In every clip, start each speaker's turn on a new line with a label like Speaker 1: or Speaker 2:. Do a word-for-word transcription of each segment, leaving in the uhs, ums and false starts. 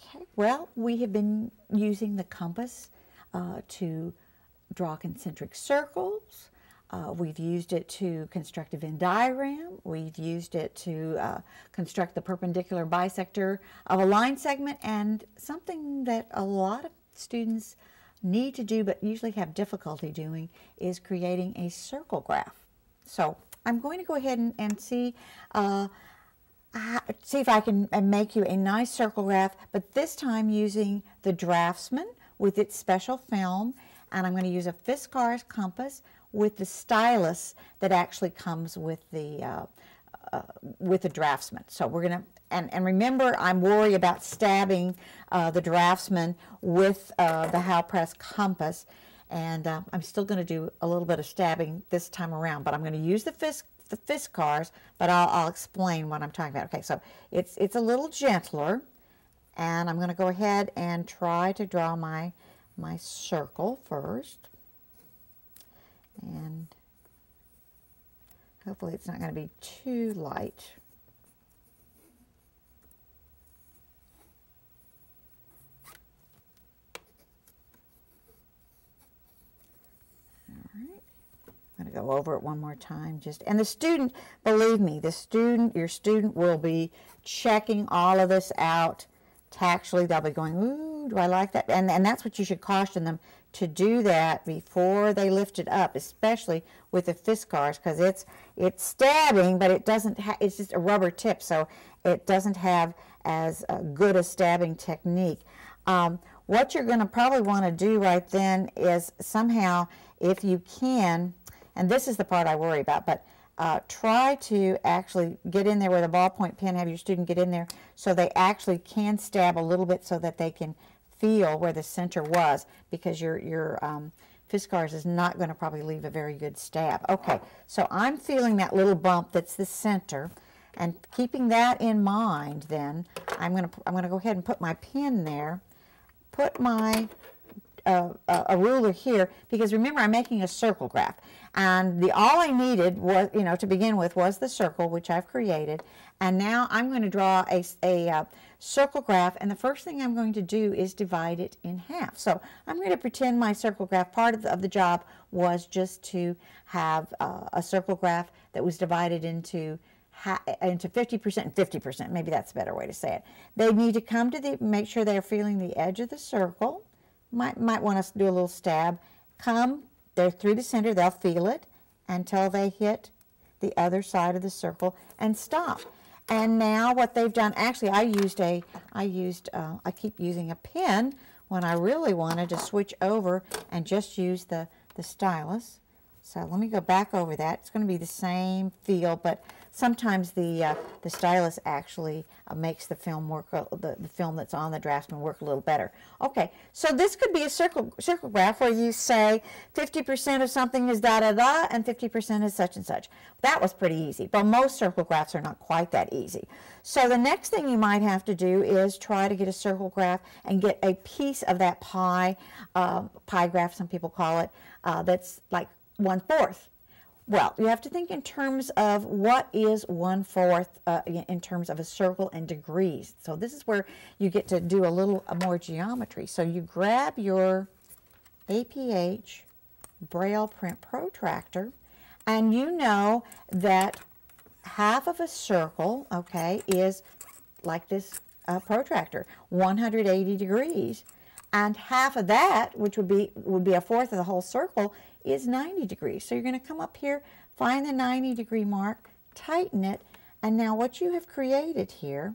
Speaker 1: Okay, well, we have been using the compass uh, to draw concentric circles. Uh, we've used it to construct a Venn diagram. We've used it to uh, construct the perpendicular bisector of a line segment, and something that a lot of students need to do but usually have difficulty doing is creating a circle graph. So I'm going to go ahead and, and see uh, see if I can make you a nice circle graph, but this time using the Draftsman with its special film, and I'm going to use a Fiskars compass with the stylus that actually comes with the uh, uh, with the Draftsman. So we're going to, and, and remember, I'm worried about stabbing uh, the Draftsman with uh, the How Press compass, and uh, I'm still going to do a little bit of stabbing this time around, but I'm going to use the Fisk the Fiskars, but I'll, I'll explain what I'm talking about. Okay, so it's it's a little gentler, and I'm going to go ahead and try to draw my my circle first, and hopefully it's not going to be too light. I'm going to go over it one more time. Just and the student, believe me, the student, your student will be checking all of this out tactually. They'll be going, ooh, do I like that? And, and that's what you should caution them to do, that before they lift it up, especially with the Fiskars, because it's it's stabbing, but it doesn't ha it's just a rubber tip, so it doesn't have as uh, good a stabbing technique. Um, what you're going to probably want to do right then is somehow, if you can, and this is the part I worry about, but uh, try to actually get in there with a ballpoint pen, have your student get in there so they actually can stab a little bit so that they can feel where the center was, because your, your um, Fiskars is not going to probably leave a very good stab. Okay, so I'm feeling that little bump that's the center, and keeping that in mind, then I'm going to I'm going to go ahead and put my pen there, put my Uh, a ruler here, because remember, I'm making a circle graph, and the all I needed was, you know, to begin with, was the circle, which I've created, and now I'm going to draw a, a uh, circle graph, and the first thing I'm going to do is divide it in half. So I'm going to pretend my circle graph, part of the, of the job was just to have uh, a circle graph that was divided into into fifty percent and fifty percent. Maybe that's a better way to say it. They need to come to the, make sure they're feeling the edge of the circle. Might, might want us to do a little stab. Come, they're through the center, they'll feel it until they hit the other side of the circle and stop. And now what they've done, actually I used a, I used, uh, I keep using a pen when I really wanted to switch over and just use the, the stylus. So let me go back over that. It's going to be the same feel, but sometimes the uh, the stylus actually uh, makes the film work, uh, the, the film that's on the Draftsman work a little better. Okay, so this could be a circle circle graph where you say fifty percent of something is da da da and fifty percent is such and such. That was pretty easy, but most circle graphs are not quite that easy. So the next thing you might have to do is try to get a circle graph and get a piece of that pie, uh, pie graph, some people call it, uh, that's like one-fourth. Well, you have to think in terms of what is one-fourth uh, in terms of a circle and degrees. So this is where you get to do a little more geometry. So you grab your A P H Braille print protractor, and you know that half of a circle, okay, is like this uh, protractor, one hundred eighty degrees. And half of that, which would be would be a fourth of the whole circle, is ninety degrees. So you're going to come up here, find the ninety degree mark, tighten it, and now what you have created here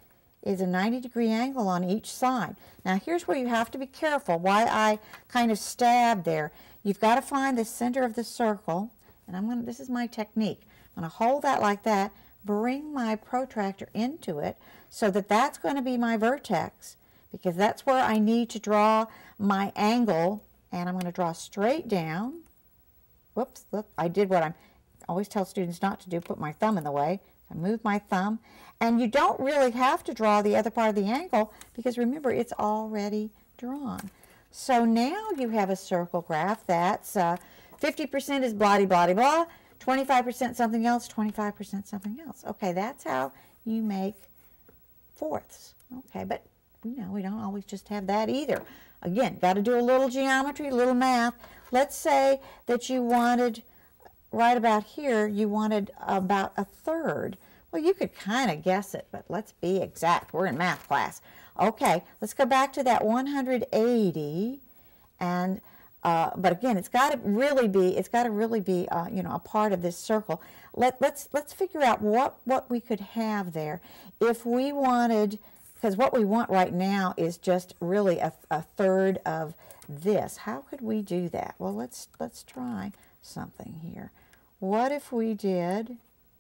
Speaker 1: is a ninety degree angle on each side. Now here's where you have to be careful, why I kind of stabbed there. You've got to find the center of the circle, and I'm going to, this is my technique. I'm going to hold that like that, bring my protractor into it so that that's going to be my vertex, because that's where I need to draw my angle, and I'm going to draw straight down. Whoops, look, I did what I always tell students not to do, put my thumb in the way. I move my thumb, and you don't really have to draw the other part of the angle, because remember, it's already drawn. So now you have a circle graph that's uh, fifty percent is blah, blah, blah, twenty-five percent something else, twenty-five percent something else. Okay, that's how you make fourths. Okay, but we know we don't always just have that either. Again, got to do a little geometry, a little math. Let's say that you wanted, right about here, you wanted about a third. Well, you could kind of guess it, but let's be exact. We're in math class. Okay, let's go back to that one hundred eighty, and uh, but again, it's got to really be, it's got to really be, uh, you know, a part of this circle. Let let's let's figure out what what we could have there if we wanted, because what we want right now is just really a, a third of this. How could we do that? Well, let's let's try something here. What if we did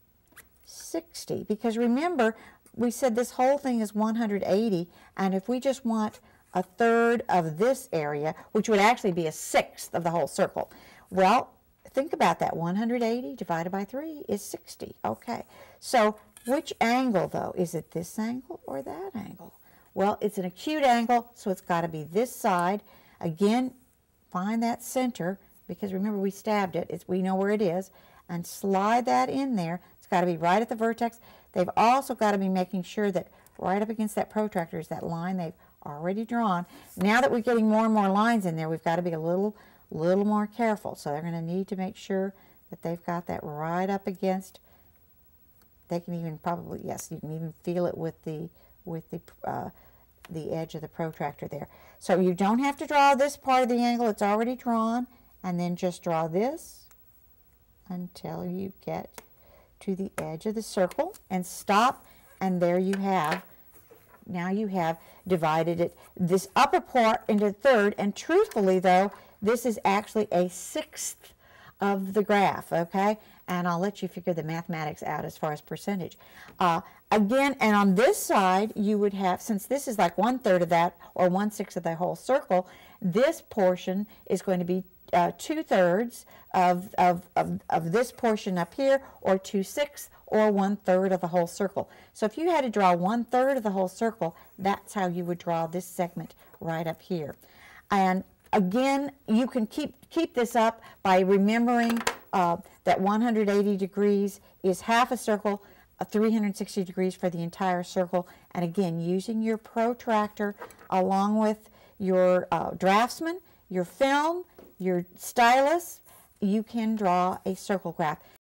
Speaker 1: sixty? Because remember, we said this whole thing is one hundred eighty, and if we just want a third of this area, which would actually be a sixth of the whole circle, well, think about that. one hundred eighty divided by three is sixty. Okay, so which angle, though? Is it this angle or that angle? Well, it's an acute angle, so it's got to be this side. Again, find that center, because remember we stabbed it. It's, we know where it is, and slide that in there. It's got to be right at the vertex. They've also got to be making sure that right up against that protractor is that line they've already drawn. Now that we're getting more and more lines in there, we've got to be a little, little more careful. So they're going to need to make sure that they've got that right up against. They can even probably, yes, you can even feel it with the with the uh, the edge of the protractor there. So you don't have to draw this part of the angle, it's already drawn, and then just draw this until you get to the edge of the circle and stop, and there you have, now you have divided it, this upper part into a third, and truthfully though, this is actually a sixth of the graph, okay? And I'll let you figure the mathematics out as far as percentage. Uh, again, and on this side, you would have, since this is like one third of that, or one sixth of the whole circle, this portion is going to be uh, two thirds of, of, of, of this portion up here, or two sixths, or one third of the whole circle. So if you had to draw one third of the whole circle, that's how you would draw this segment right up here. And again, you can keep, keep this up by remembering uh, that one hundred eighty degrees is half a circle, uh, three hundred sixty degrees for the entire circle. And again, using your protractor along with your uh, Draftsman, your film, your stylus, you can draw a circle graph.